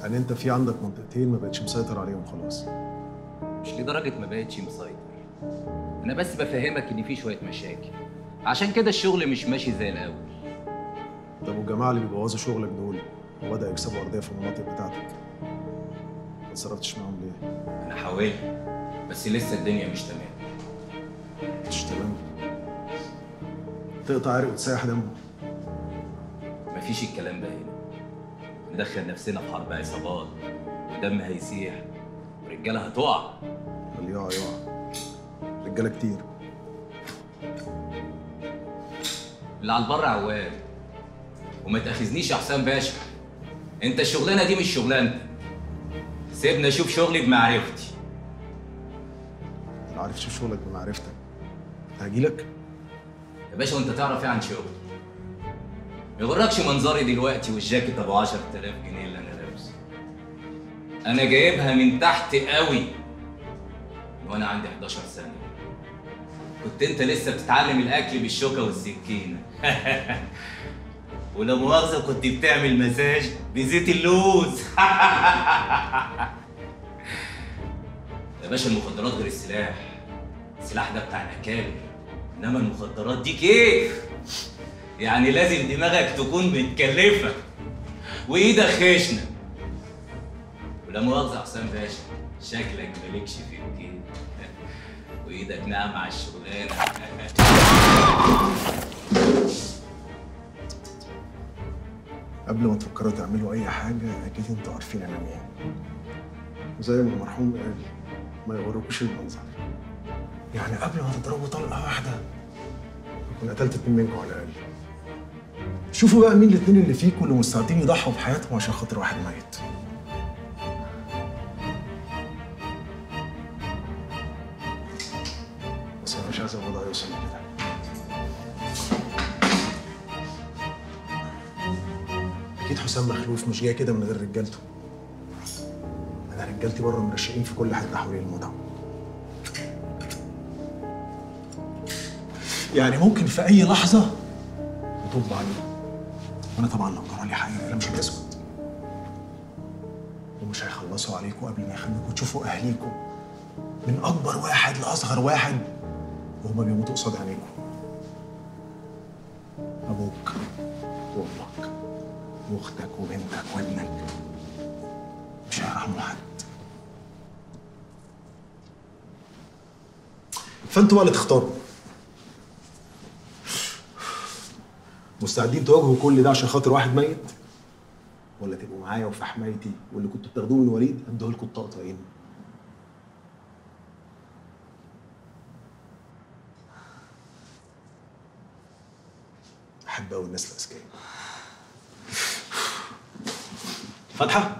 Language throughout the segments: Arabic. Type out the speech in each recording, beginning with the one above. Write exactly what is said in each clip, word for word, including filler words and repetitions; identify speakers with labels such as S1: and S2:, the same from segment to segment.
S1: يعني انت في عندك منطقتين ما بقتش مسيطر عليهم خلاص.
S2: مش لدرجه ما بقتش مسيطر، انا بس بفهمك ان في شويه مشاكل، عشان كده الشغل مش ماشي زي الاول.
S1: طب والجماعه اللي بيبوظوا شغلك دول وبدأوا يكسبوا ارضيه في المناطق بتاعتك، ما اتصرفتش معاهم ليه؟
S2: انا حاولت بس لسه الدنيا مش تمام.
S1: مش تمام؟ تقطع عرق وتسيح دم.
S2: مفيش الكلام ده هنا. ندخل نفسنا في حرب عصابات ودم هيسيح ورجاله هتقع.
S1: اللي يقع يقع، رجاله كتير.
S2: اللي على البر عواد، وما تاخذنيش يا حسام باشا، انت الشغلانه دي مش شغلانتك. سيبني اشوف شغلي بمعرفتي.
S1: لو عارف تشوف شغلك بمعرفتك هجيلك
S2: يا باشا، وانت تعرف ايه عن شغلي؟ ما يغركش منظري دلوقتي والجاكيت ابو عشرة آلاف جنيه اللي انا لابسه. انا جايبها من تحت قوي وانا عندي حداشر سنه. كنت انت لسه بتتعلم الاكل بالشوكه والسكينه. ولا مؤاخذه كنت بتعمل مساج بزيت اللوز. يا باشا، المخدرات غير السلاح. السلاح ده بتاع الاكابر، انما المخدرات دي كيف؟ يعني لازم دماغك تكون متكلفه وايدك خشنه. ولا مؤاخذه يا حسام باشا، شكلك مالكش في الكيف وايدك ناعمه على الشغلانه.
S1: قبل ما تفكروا تعملوا اي حاجه اكيد انتوا عارفين انا مين. وزي ما المرحوم قال، ما يغركوش المنظر. يعني قبل ما تضربوا طلقه واحده كنت قتلت اتنين منكم على الاقل. شوفوا بقى مين الاتنين اللي فيكم اللي مستعدين يضحوا بحياتهم عشان خاطر واحد ميت. بس انا مش عايز الوضع يوصل لكده. اكيد حسام مخلوف مش جاي كده من غير رجالته. انا رجالتي بره مرشقين في كل حته حوالين الموضوع. يعني ممكن في اي لحظه يطب عليه. وانا طبعا لو جرى لي حاجه انا مش هسكت. ومش هيخلصوا عليكم قبل ما يخليكم تشوفوا اهليكم من اكبر واحد لاصغر واحد وهما بيموتوا قصاد عينيكم. ابوك وامك واختك وبنتك وابنك مش هيرحموا حد. فانتوا بقى اللي تختاروا. مستعدين تواجهوا كل ده عشان خاطر واحد ميت؟ ولا تبقوا معايا وفي حمايتي واللي كنتوا بتاخدوه من وليد اديه لكم الطقطقين؟ احب قوي الناس الاذكياء. فاتحه؟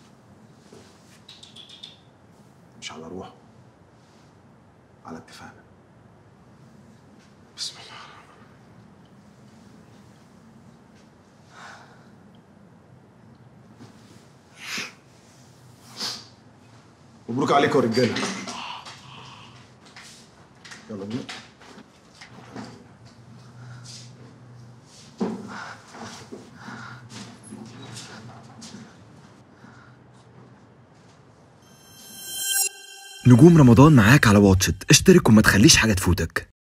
S1: مش على روح، على اتفاقنا. بسم الله الرحمن الرحيم. مبروك عليكم يا رجاله. يلا بينا.
S3: نجوم رمضان معاك على واتشت، اشترك وما تخليش حاجة تفوتك.